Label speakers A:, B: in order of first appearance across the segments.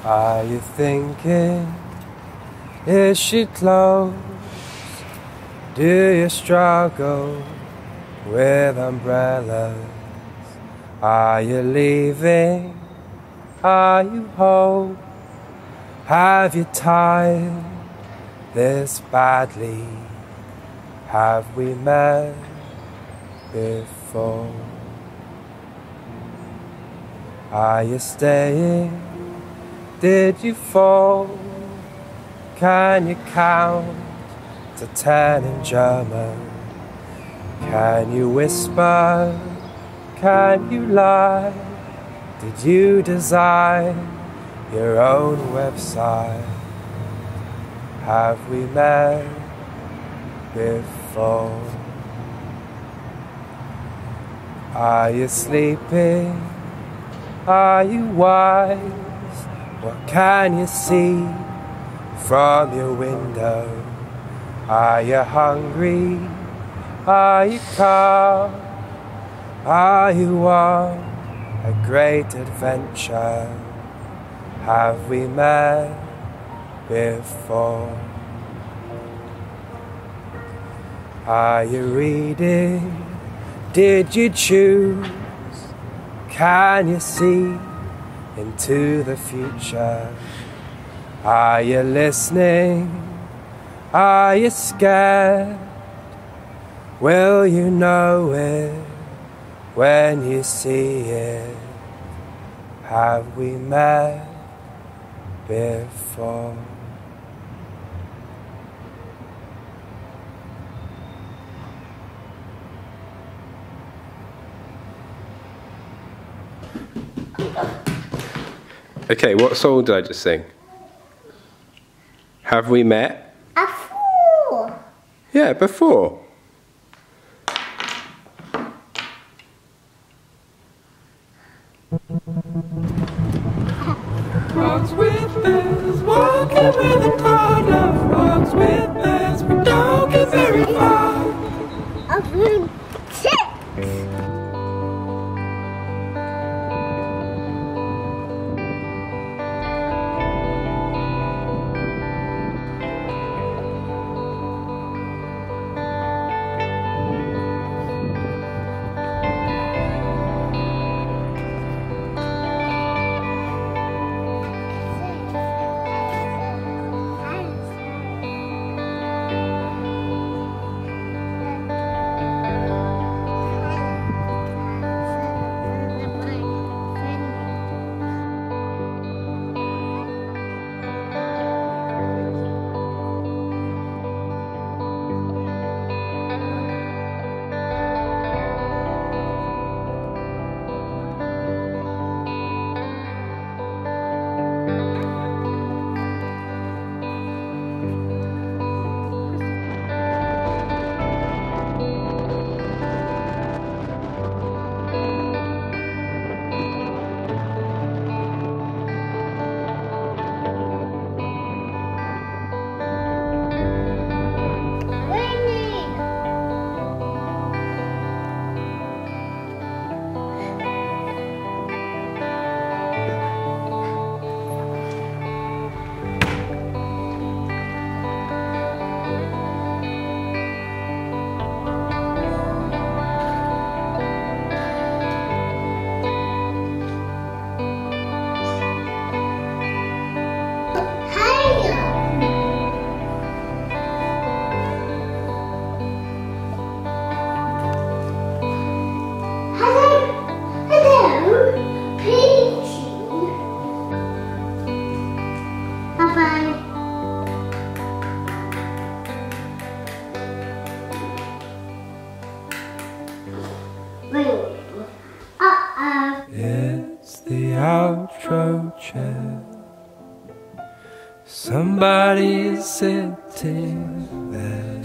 A: Are you thinking, is she close? Do you struggle with umbrellas? Are you leaving? Are you home? Have you timed this badly? Have we met before? Are you staying? Did you fall? Can you count to 10 in German? Can you whisper? Can you lie? Did you design your own website? Have we met before? Are you sleeping? Are you wise? What can you see from your window? Are you hungry? Are you calm? Are you on a great adventure? Have we met before? Are you reading? Did you choose? Can you see into the future? Are you listening? Are you scared? Will you know it when you see it? Have we met before? Okay, what song did I just sing? Have we met?
B: Before.
A: Yeah, before. Frogs with bears, walking with a toddler. Frogs with bears, we don't get very far.
B: A blue tip.
A: It's the outro chair. Somebody's sitting there.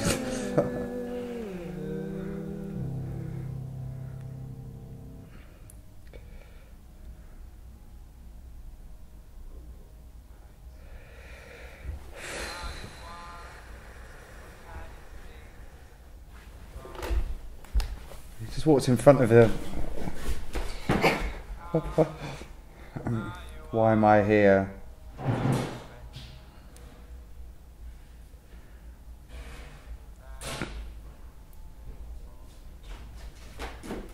C: He just walked in front of the... Why am I here?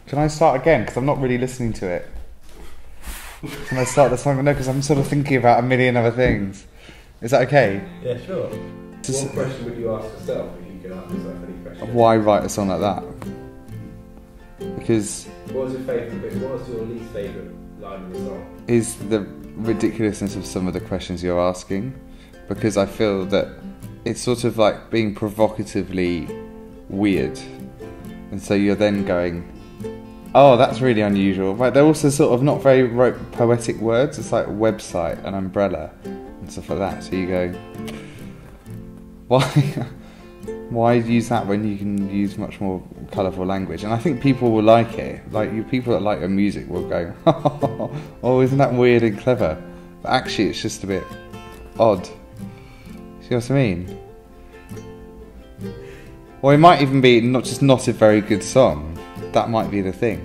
C: Can I start again? Because I'm not really listening to it. Can I start the song? No, because I'm sort of thinking about a million other things. Is that okay?
D: Yeah, sure. What question would you ask yourself if you could ask yourself any question?
C: Why write a song like that? Because...
D: What was your favourite bit? What was your least favourite line of the song?
C: Is the ridiculousness of some of the questions you're asking. Because I feel that it's sort of like being provocatively weird. And so you're then going, oh, that's really unusual. But they're also sort of not very poetic words. It's like website and umbrella and stuff like that. So you go, why use that when you can use much more colourful language? And I think people will like it. Like people that like your music will go, oh, isn't that weird and clever? But actually, it's just a bit odd. See what I mean? Or it might even be not a very good song. That might be the thing.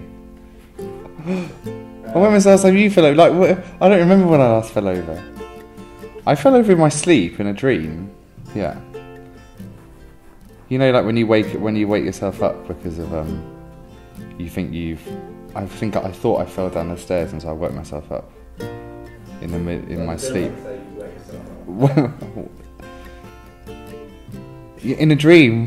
C: When was the last time you fell over? Like, I don't remember when I last fell over. I fell over in my sleep in a dream. Yeah. You know, like when you wake yourself up because of you think I thought I fell down the stairs and so I woke myself up in my sleep. In a dream.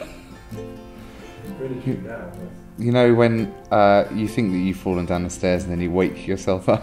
C: You know when you think that you've fallen down the stairs and then you wake yourself up.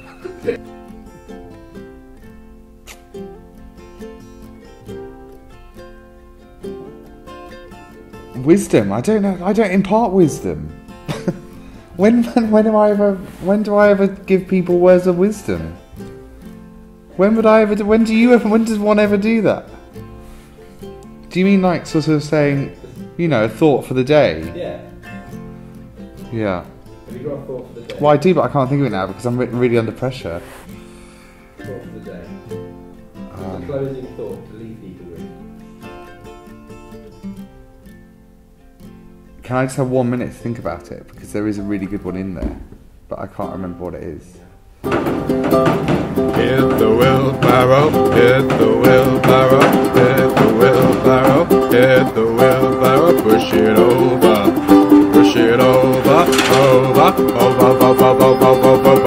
C: Wisdom. I don't know. I don't impart wisdom. When do I ever give people words of wisdom? When does one ever do that? Do you mean like sort of saying, you know, a thought for the day?
D: Yeah.
C: Yeah.
D: Have you got a thought for the day?
C: Well, I do, but I can't think of it now because I'm really under pressure.
D: Thought for the day. A closing thought to leave people with.
C: Can I just have 1 minute to think about it? Because there is a really good one in there, but I can't remember what it is.
A: Hit the wheelbarrow, hit the wheelbarrow, hit the wheelbarrow, hit the wheelbarrow, push it over, over, over, over, over, over, over, over, over.